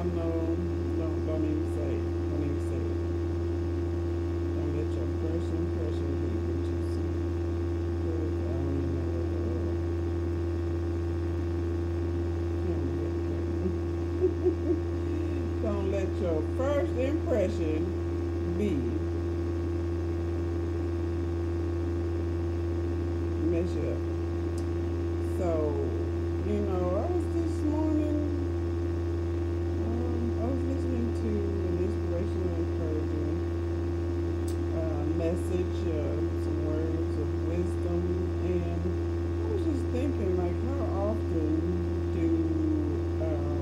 know. Don't even say it. Don't even say it. Don't let your first impression be what you see. Because I don't even know what the camera. Don't let your first impression be mess you up. So, I was this morning, I was listening to an inspirational, encouraging message, some words of wisdom, and I was just thinking, like, how often do um,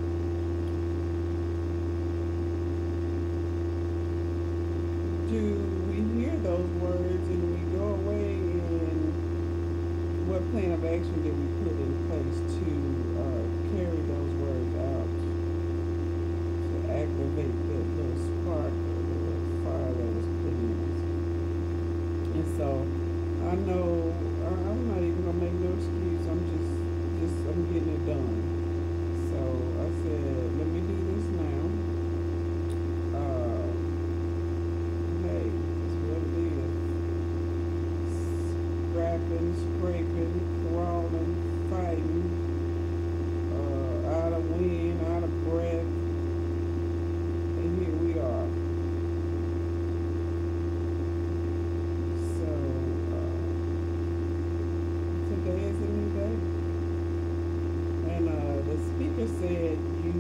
do we hear those words and we go away, and what plan of action did we put in place to carry those words out, to activate that little spark or the little fire that was put in us? And so I know I'm not even gonna make no excuse. I'm getting it done. So I said, let me do this now. Uh, hey, it's what it is. Scrapping, scraping, crawling, fighting, out of wind, out of breath, and here we are. So today is a new day, and the speaker said,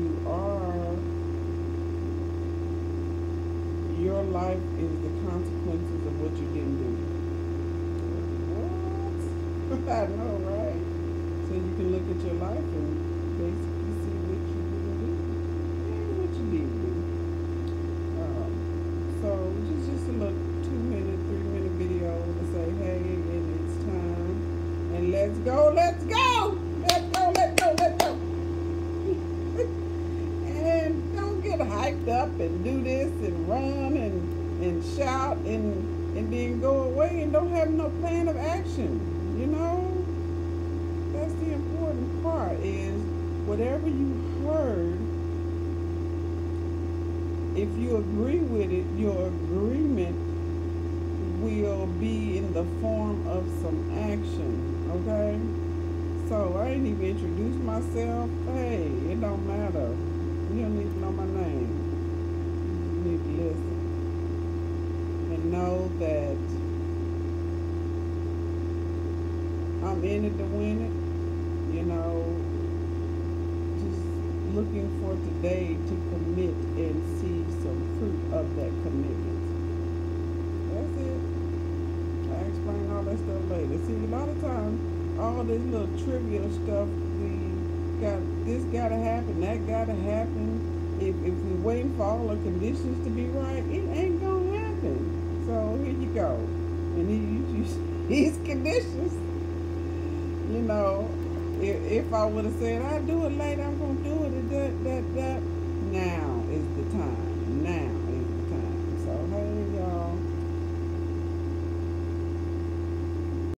your life is the consequences of what you didn't do. What? I know, right? So you can look at your life and basically see what you didn't do and what you did do. So just a little 2 minute, 3 minute video to say, hey, and it's time, and let's go, let's go, let's go, let's go, let's go. And don't get hyped up and do this and run and shout and then go away and don't have no plan of action. That's the important part, is whatever you heard, if you agree with it, your agreement will be in the form of some action, okay? So I ain't even introduced myself. Hey, it don't matter. You don't need to know my name. You need to listen and know that I'm in it to win it. Just looking for today to commit and see some fruit of that commitment. That's it. I explain all that stuff later. See, a lot of times, all this little trivial stuff, this gotta happen, that gotta happen. If we're waiting for all the conditions to be right, it ain't gonna happen. So here you go. And these conditions, if I would have said, I'll do it later, I'm going to do it, now is the time. Now is the time. So, hey, y'all.